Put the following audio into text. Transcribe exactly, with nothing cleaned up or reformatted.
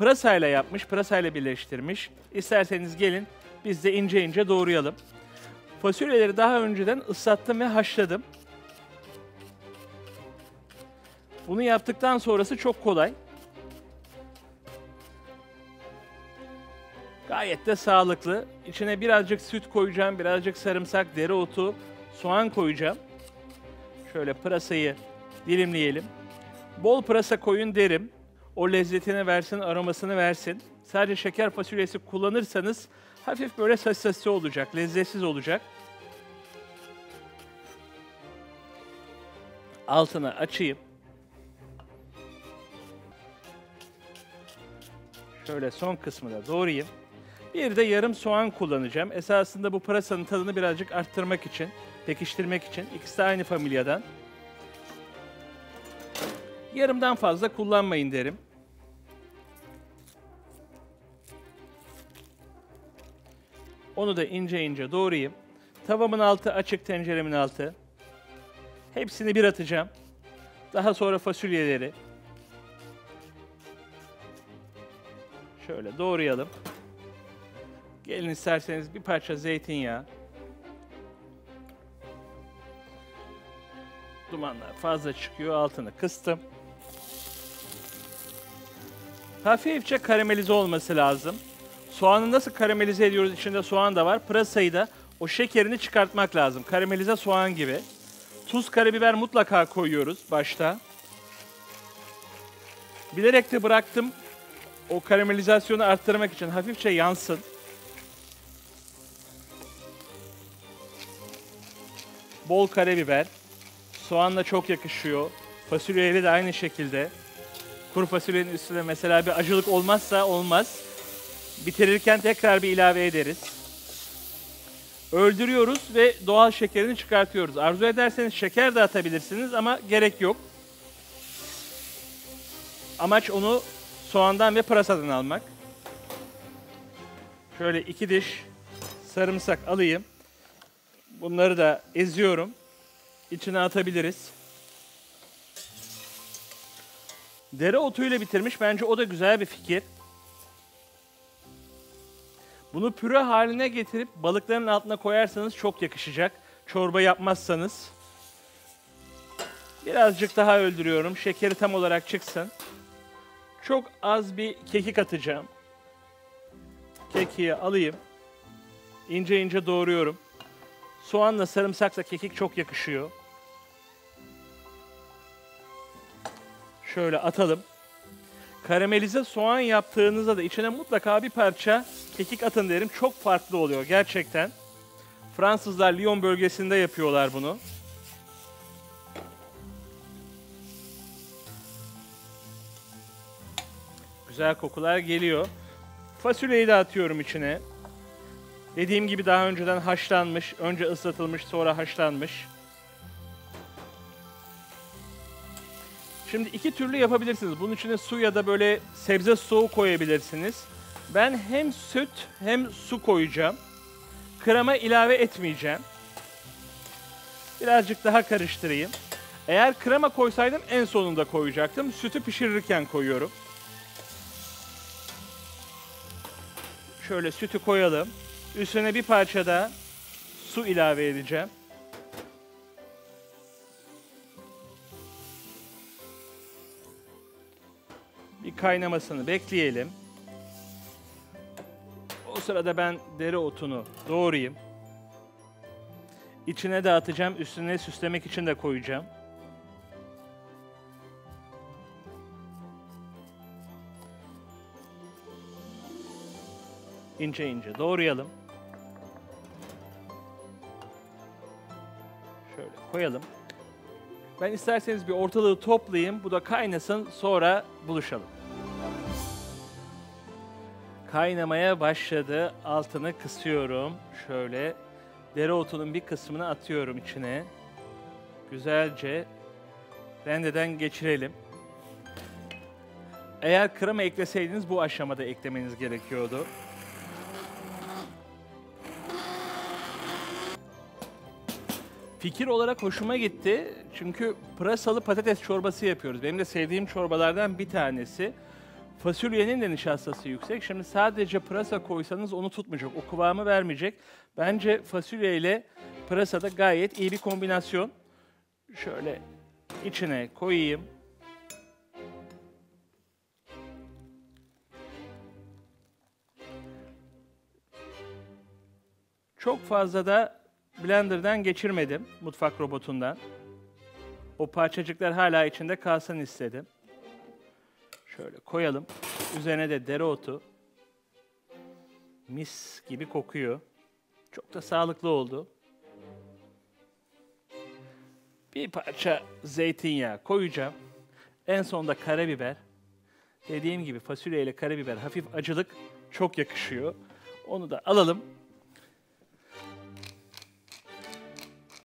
pırasayla yapmış, pırasayla birleştirmiş. İsterseniz gelin biz de ince ince doğrayalım. Fasulyeleri daha önceden ıslattım ve haşladım. Bunu yaptıktan sonrası çok kolay. Gayet de sağlıklı. İçine birazcık süt koyacağım, birazcık sarımsak, dereotu, soğan koyacağım. Şöyle pırasayı dilimleyelim. Bol pırasa koyun derim. O lezzetini versin, aromasını versin. Sadece şeker fasulyesi kullanırsanız hafif böyle sassi olacak, lezzetsiz olacak. Altını açayım. Şöyle son kısmını doğrayayım. Bir de yarım soğan kullanacağım. Esasında bu pırasanın tadını birazcık arttırmak için, pekiştirmek için. İkisi de aynı familyadan. Yarımdan fazla kullanmayın derim. Onu da ince ince doğrayayım. Tavamın altı açık, tenceremin altı. Hepsini bir atacağım. Daha sonra fasulyeleri. Şöyle doğrayalım. Gelin isterseniz bir parça zeytinyağı. Dumanlar fazla çıkıyor. Altını kıstım. Hafifçe karamelize olması lazım. Soğanı nasıl karamelize ediyoruz? İçinde soğan da var. Pırasayı da o şekerini çıkartmak lazım. Karamelize soğan gibi. Tuz, karabiber mutlaka koyuyoruz başta. Bilerek de bıraktım. O karamelizasyonu arttırmak için hafifçe yansın. Bol karabiber. Soğanla çok yakışıyor. Fasulyeyle de aynı şekilde. Kuru fasulyenin üstüne mesela bir acılık olmazsa olmaz. Bitirirken tekrar bir ilave ederiz. Öldürüyoruz ve doğal şekerini çıkartıyoruz. Arzu ederseniz şeker de atabilirsiniz ama gerek yok. Amaç onu soğandan ve pırasadan almak. Şöyle iki diş sarımsak alayım. Bunları da eziyorum. İçine atabiliriz. Dereotuyla bitirmiş. Bence o da güzel bir fikir. Bunu püre haline getirip balıkların altına koyarsanız çok yakışacak. Çorba yapmazsanız. Birazcık daha öldürüyorum. Şekeri tam olarak çıksın. Çok az bir kekik atacağım. Kekiği alayım. İnce ince doğruyorum. Soğanla sarımsakla kekik çok yakışıyor. Şöyle atalım. Karamelize soğan yaptığınızda da içine mutlaka bir parça kekik atın derim. Çok farklı oluyor gerçekten. Fransızlar Lyon bölgesinde yapıyorlar bunu. Güzel kokular geliyor. Fasulyeyi de atıyorum içine. Dediğim gibi daha önceden haşlanmış, önce ıslatılmış, sonra haşlanmış. Şimdi iki türlü yapabilirsiniz. Bunun içine su ya da böyle sebze soğu koyabilirsiniz. Ben hem süt hem su koyacağım. Krema ilave etmeyeceğim. Birazcık daha karıştırayım. Eğer krema koysaydım en sonunda koyacaktım. Sütü pişirirken koyuyorum. Şöyle sütü koyalım. Üstüne bir parça da su ilave edeceğim. Bir kaynamasını bekleyelim. O sırada ben dereotunu doğrayayım. İçine de atacağım. Üstüne süslemek için de koyacağım. İnce ince doğrayalım. Şöyle koyalım. Ben isterseniz bir ortalığı toplayayım. Bu da kaynasın. Sonra buluşalım. Kaynamaya başladı. Altını kısıyorum. Şöyle dereotunun bir kısmını atıyorum içine. Güzelce rendeden geçirelim. Eğer krema ekleseydiniz bu aşamada eklemeniz gerekiyordu. Fikir olarak hoşuma gitti. Çünkü pırasalı patates çorbası yapıyoruz. Benim de sevdiğim çorbalardan bir tanesi. Fasulyenin de nişastası yüksek. Şimdi sadece pırasa koysanız onu tutmayacak, o kıvamı vermeyecek. Bence fasulye ile pırasa da gayet iyi bir kombinasyon. Şöyle içine koyayım. Çok fazla da blenderdan geçirmedim, mutfak robotundan. O parçacıklar hala içinde kalsın istedim. Şöyle koyalım. Üzerine de dereotu. Mis gibi kokuyor. Çok da sağlıklı oldu. Bir parça zeytinyağı koyacağım. En sonunda karabiber. Dediğim gibi fasulye ile karabiber hafif acılık çok yakışıyor. Onu da alalım.